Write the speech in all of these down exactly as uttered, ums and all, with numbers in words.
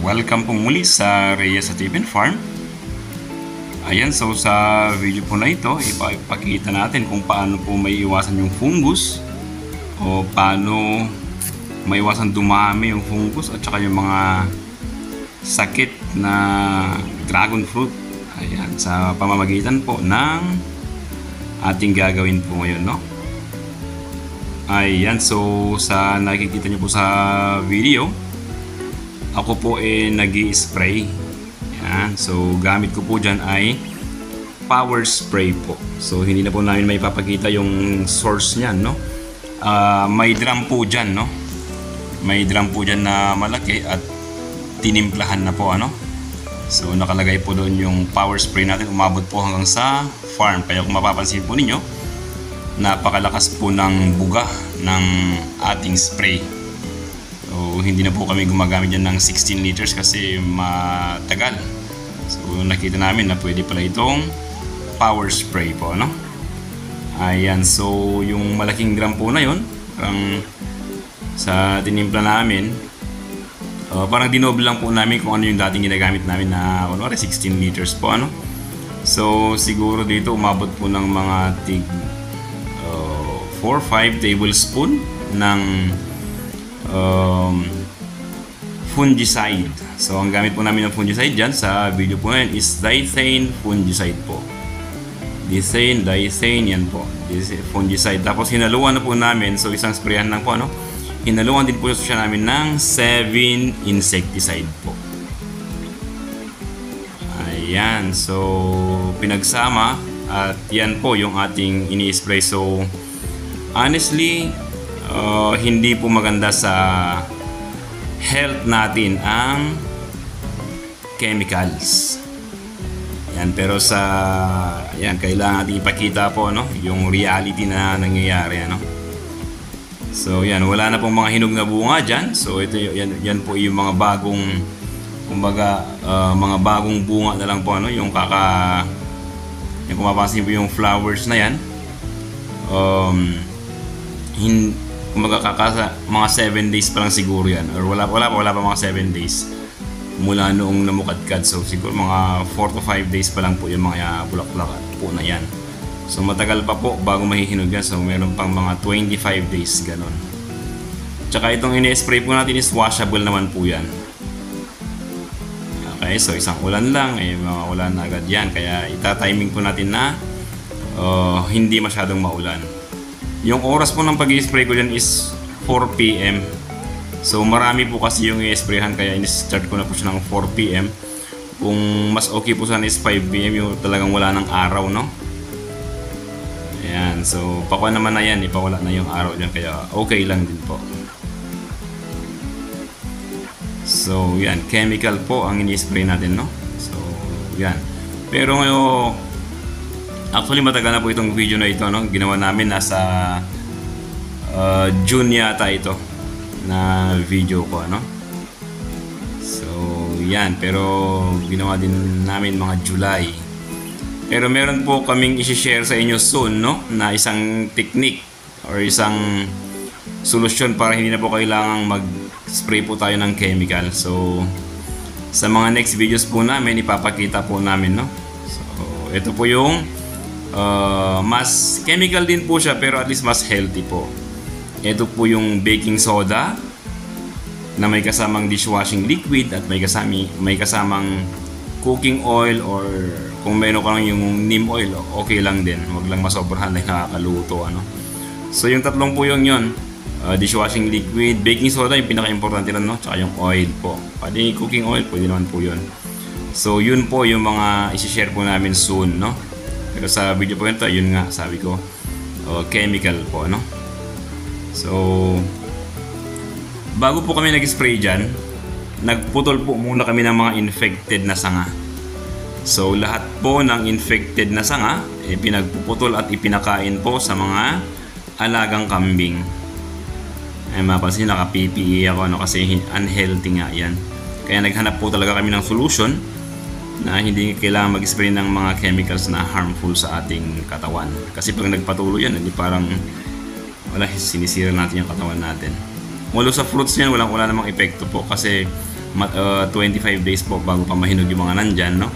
welcome po muli sa Reyes Ativen Farm. Ayan, so sa video po na ito, ipapakita natin kung paano po may iwasan yung fungus o paano may iwasan dumami yung fungus at saka yung mga sakit na dragon fruit. Ayan, sa pamamagitan po ng ating gagawin po ngayon, no? Ayan, so sa nakikita nyo po sa video, ako po eh nag-i-spray. Ayan, so gamit ko po dyan ay power spray po. So hindi na po namin may papakita yung source nyan, no? Uh, may drum po dyan, no? May drum po dyan na malaki at tinimplahan na po, ano? So nakalagay po doon yung power spray natin. Umabot po hanggang sa farm. Kaya kung mapapansin po ninyo, napakalakas po ng buga ng ating spray. So hindi na po kami gumagamit dyan ng sixteen liters kasi matagal. So nakita namin na pwede pala itong power spray po, no? Ayan, so yung malaking drum po na yun, parang sa tinimpla namin, uh, parang dinoble lang po namin kung ano yung dating ginagamit namin na ano, sixteen liters po, ano? So siguro dito umabot po ng mga tig uh, four to five tablespoon ng um, fungicide. So ang gamit po namin ng fungicide dyan sa video po na yan is Dithane fungicide po. Dithane, Dithane, yan po, fungicide. Tapos hinaluan na po namin, so isang sprayan lang po, ano? Hinaluan din po siya namin ng seven insecticide po. Ayan, so pinagsama at yan po yung ating ini-spray. So honestly, Uh, hindi po maganda sa health natin ang chemicals. Yan, pero sa yan kailangan natin ipakita po, no, yung reality na nangyayari, ano. So yan, wala na pong mga hinog na bunga diyan. So ito yan, yan po yung mga bagong kumbaga uh, mga bagong bunga na lang po, ano, yung kaka yung kung mapapansin po yung flowers na yan. Um hin Kumaga kakasa mga seven days pa lang siguro yan, or wala wala pa wala pa mga seven days mula noong namukadkad. So siguro mga four to five days pa lang po yung mga bulaklak po na yan. So matagal pa po bago mahihinog yan. So meron pang mga twenty-five days ganon. Tsaka itong ini-spray po natin is washable naman po yan. Okay, so isang ulan lang eh maulan na agad yan, kaya ita-timing po natin na uh, hindi masyadong maulan. Yung oras po ng pag-i-spray ko dyan is four p m So marami po kasi yung i-sprayhan, kaya in-start ko na po siya ng four p m Kung mas okay po sana is five p m yung talagang wala ng araw, no? Ayan, so pakuha naman na yan, ipawala na yung araw dyan, kaya okay lang din po. So yan, chemical po ang ini-spray natin, no? So yan. Pero ngayon, actually matagal na po itong video na ito, no? Ginawa namin nasa uh, June yata ito na video ko, ano? So yan, pero ginawa din namin mga July. Pero meron po kaming i-share sa inyo soon, no? Na isang technique or isang solusyon para hindi na po kailangang mag-spray po tayo ng chemical. So sa mga next videos po namin, ipapakita po namin, no? So ito po yung Uh, mas chemical din po siya, pero at least mas healthy po. Ito po yung baking soda na may kasamang dishwashing liquid at may kasamang, may kasamang cooking oil, or kung meron ka lang yung neem oil, okay lang din. Huwag lang masobrahan na nakakaluto, ano. So yung tatlong po yung yun, uh, dishwashing liquid, baking soda yung pinaka-importante lang, no? Tsaka yung oil po. Pwede cooking oil, pwede naman po yun. So yun po yung mga isi-share po namin soon, no? Pero sa video po ito, yun nga, sabi ko, uh, chemical po, no? So, bago po kami nag-spray dyan, nagputol po muna kami ng mga infected na sanga. So, lahat po ng infected na sanga, eh, pinagpuputol at ipinakain po sa mga alagang kambing. Ay, mapansin, naka-P P E ako, no? Kasi unhealthy nga yan. Kaya naghanap po talaga kami ng solution na hindi kailangan mag-spray ng mga chemicals na harmful sa ating katawan. Kasi pag nagpatuloy yan, hindi parang wala, sinisira natin yung katawan natin. Although sa fruits niyan, walang wala namang epekto po kasi uh, twenty-five days po bago pa mahinog yung mga nandyan, no?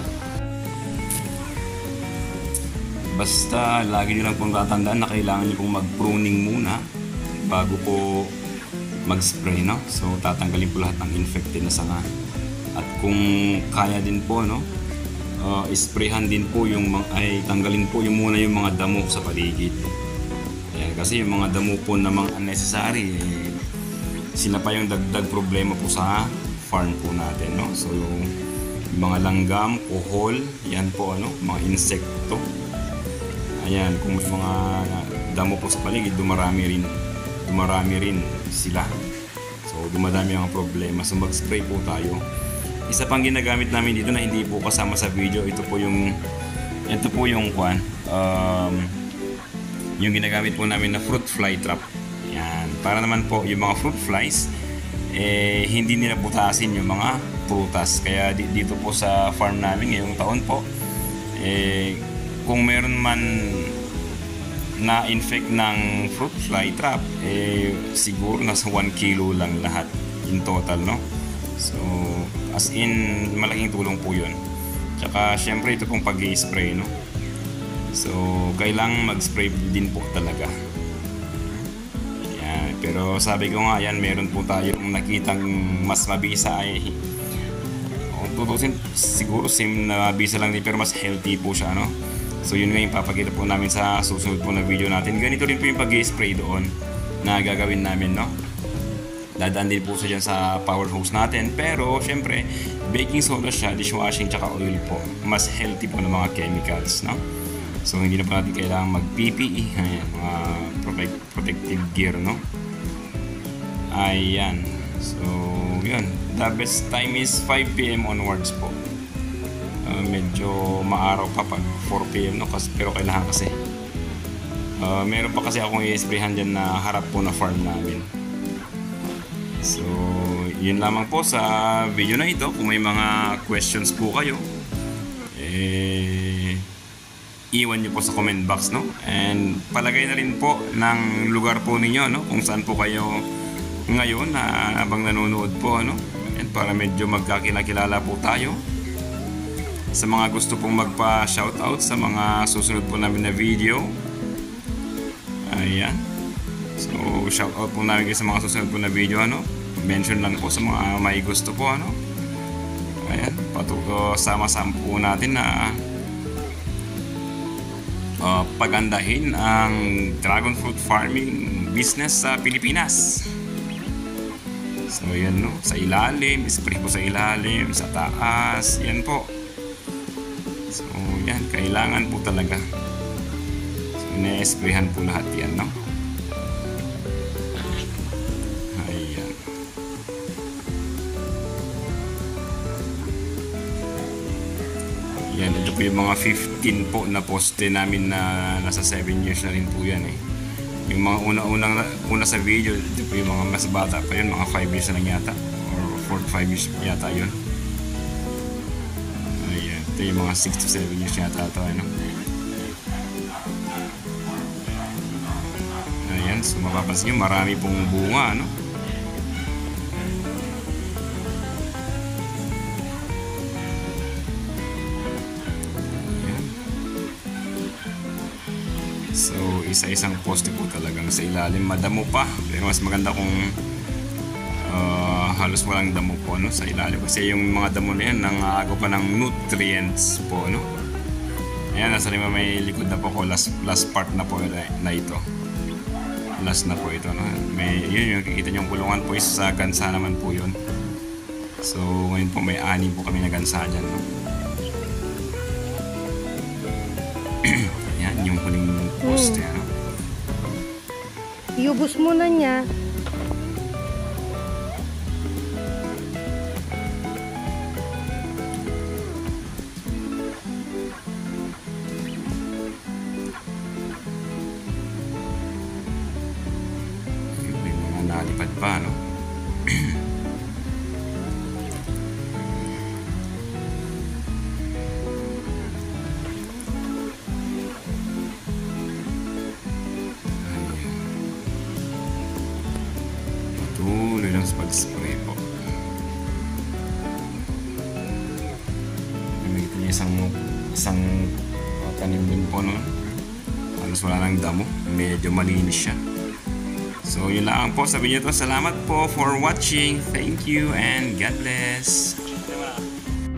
Basta lagi nyo lang pong tatandaan na kailangan nyo pong mag-pruning muna bago po mag-spray, no? So tatanggalin po lahat ng infected na sanga. At kung kaya din po, no, uh, isprayhan din po yung mga, ay tanggalin po yung muna yung mga damo sa paligid. Ayan, kasi yung mga damo po namang unnecessary, eh, sila pa yung dagdag problema po sa farm po natin, no? So yung mga langgam, kuhol, yan po, ano, mga insekto. Ayan, kung may mga damo po sa paligid, dumarami rin. Dumarami rin sila. So dumadami ang problema. So mag-spray po tayo. Isa pang ginagamit namin dito na hindi po kasama sa video, ito po yung ito po yung kwan, um, yung ginagamit po namin na fruit fly trap. Yan, para naman po yung mga fruit flies eh hindi nila putasin yung mga prutas. Kaya dito po sa farm namin ngayong taon po, eh kung meron man na infect ng fruit fly trap, eh siguro nasa one kilo lang lahat in total, no? So as in malaking tulong po yun. Tsaka syempre ito pong pag-i-spray, no? So kailangan mag-spray din po talaga. Yan, pero sabi ko nga, yan, meron po tayong nakitang mas mabisa ay kung tutusin siguro same na mabisa lang din pero mas healthy po siya, no? So yun nga yung papakita po namin sa susunod po na video natin. Ganito rin po yung pag-i-spray doon na gagawin namin, no? Dadaan din po siya dyan sa power hose natin. Pero syempre baking soda siya, dishwashing tsaka oil po. Mas healthy po ng mga chemicals, no? So hindi na po natin kailangan mag P P E. Ayan, mga protect, protective gear, no? Ayan. So yun, the best time is five P M onwards po. Uh, medyo maaraw pa pag four P M, no? Kasi, pero kailangan kasi uh, meron pa kasi akong i-sprayhan dyan na harap po na farm namin. So yun lamang po sa video na ito. Kung may mga questions po kayo, eh iwan nyo po sa comment box, no? And palagay na rin po ng lugar po ninyo, no? Kung saan po kayo ngayon na habang nanonood po, no? And para medyo magkakilala po tayo. Sa mga gusto pong magpa-shoutout sa mga susunod po namin na video, ayan. So shoutout po namin kayo sa mga susunod po na video, ano? Mention lang po sa mga may gusto po, ano? Ayan, patuto sama-sama po natin na uh, pagandahin ang dragon fruit farming business sa Pilipinas. So yan, no? Sa ilalim, spray po sa ilalim, sa taas, yan po. So yan, kailangan po talaga. So ina-sprayhan po lahat yan, no? Ayan. Yan, ito po yung mga fifteen po na poste namin na nasa seven years na rin po yan, eh. Yung mga una-unang una sa video, ito po yung mga mas bata pa yun, mga five years na lang yata, or four to five years yata yun. Ayan, ito yung mga six to seven years yata ito, ano? Ayan, so mapapansin nyo, marami pong bunga, ano? So isa-isang poste po talagang sa ilalim, madamo pa, pero mas maganda kung uh, halos walang damo po, no, sa ilalim, kasi yung mga damo na yan nangaagaw pa ng nutrients po, no. Ayan, nasa lima may likod na po ko, last, last part na po na ito, last na po ito, no? May, yun yung kikita nyo, yung kulungan po is sa gansa naman po yun. So ngayon po may anim po kami na gansa dyan, no? Yan yung huling poste, hmm. ano? Iubos muna niya. May mga nalipad pa, no? May isang, isang uh, tanim din po nun. Halos wala nang damo. Medyo malinis siya. So yun lang po sa video to. Salamat po for watching. Thank you and God bless.